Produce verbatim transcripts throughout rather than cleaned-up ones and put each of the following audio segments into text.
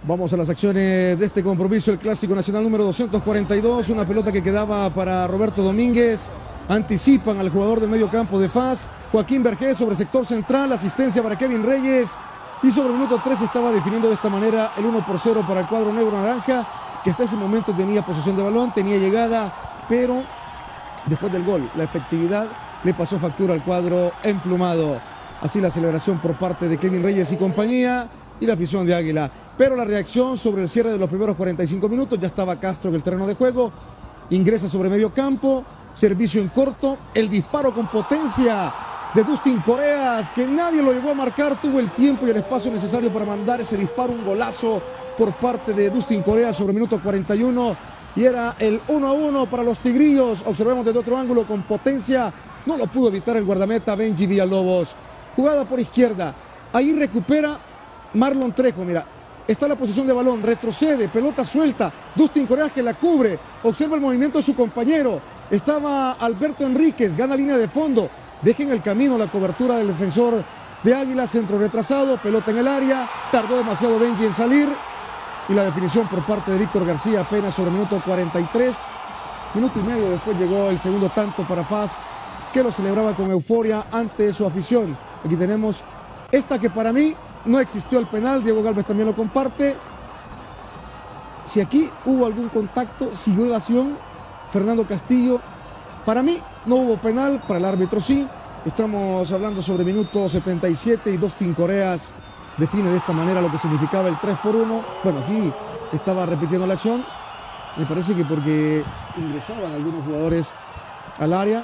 Vamos a las acciones de este compromiso, el Clásico Nacional número doscientos cuarenta y dos, una pelota que quedaba para Roberto Domínguez, anticipan al jugador del medio campo de F A S, Joaquín Vergés sobre sector central, asistencia para Kevin Reyes, y sobre el minuto tres estaba definiendo de esta manera el uno por cero para el cuadro negro-naranja, que hasta ese momento tenía posesión de balón, tenía llegada, pero después del gol, la efectividad le pasó factura al cuadro emplumado. Así la celebración por parte de Kevin Reyes y compañía y la afición de Águila. Pero la reacción sobre el cierre de los primeros cuarenta y cinco minutos, ya estaba Castro en el terreno de juego, ingresa sobre medio campo, servicio en corto, el disparo con potencia de Dustin Coreas, que nadie lo llegó a marcar, tuvo el tiempo y el espacio necesario para mandar ese disparo, un golazo por parte de Dustin Coreas sobre el minuto cuarenta y uno, y era el uno a uno para los tigrillos. Observemos desde otro ángulo con potencia, no lo pudo evitar el guardameta Benji Villalobos. Jugada por izquierda, ahí recupera Marlon Trejo, mira, está la posición de balón, retrocede, pelota suelta, Dustin Coreas que la cubre, observa el movimiento de su compañero, estaba Alberto Enríquez, gana línea de fondo, deja en el camino la cobertura del defensor de Águila, centro retrasado, pelota en el área, tardó demasiado Benji en salir, y la definición por parte de Víctor García apenas sobre el minuto cuarenta y tres, minuto y medio después llegó el segundo tanto para F A S, que lo celebraba con euforia ante su afición. Aquí tenemos esta que para mí no existió el penal, Diego Galvez también lo comparte. Si aquí hubo algún contacto, siguió la acción Fernando Castillo. Para mí no hubo penal, para el árbitro sí. Estamos hablando sobre minuto setenta y siete y Dustin Coreas define de esta manera lo que significaba el tres por uno. Bueno, aquí estaba repitiendo la acción. Me parece que porque ingresaban algunos jugadores al área.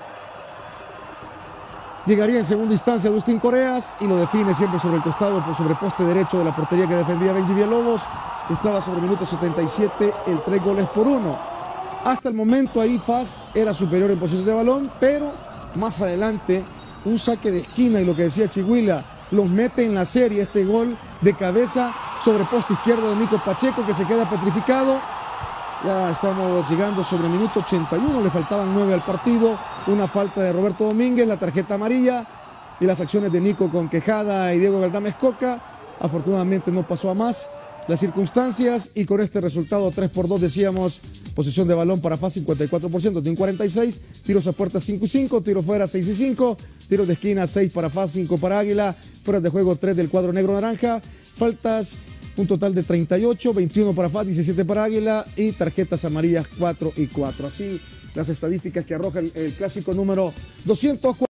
Llegaría en segunda instancia Dustin Coreas y lo define siempre sobre el costado, sobre poste derecho de la portería que defendía Benji Villalobos. Estaba sobre el minuto setenta y siete, el tres goles por uno. Hasta el momento ahí F A S era superior en posesión de balón, pero más adelante un saque de esquina y lo que decía Chihuila, los mete en la serie este gol de cabeza sobre poste izquierdo de Nico Pacheco, que se queda petrificado. Ya estamos llegando sobre el minuto ochenta y uno, le faltaban nueve al partido, una falta de Roberto Domínguez, la tarjeta amarilla y las acciones de Nico con Quejada y Diego Galdames Coca. Afortunadamente no pasó a más las circunstancias y con este resultado tres por dos decíamos, posesión de balón para F A S cincuenta y cuatro por ciento, Team cuarenta y seis, tiros a puerta cinco y cinco, tiros fuera seis y cinco, tiros de esquina seis para F A S, cinco para Águila, fuera de juego tres del cuadro negro-naranja, faltas un total de treinta y ocho, veintiuno para F A S, diecisiete para Águila y tarjetas amarillas cuatro y cuatro. Así las estadísticas que arroja el, el clásico número doscientos cuatro.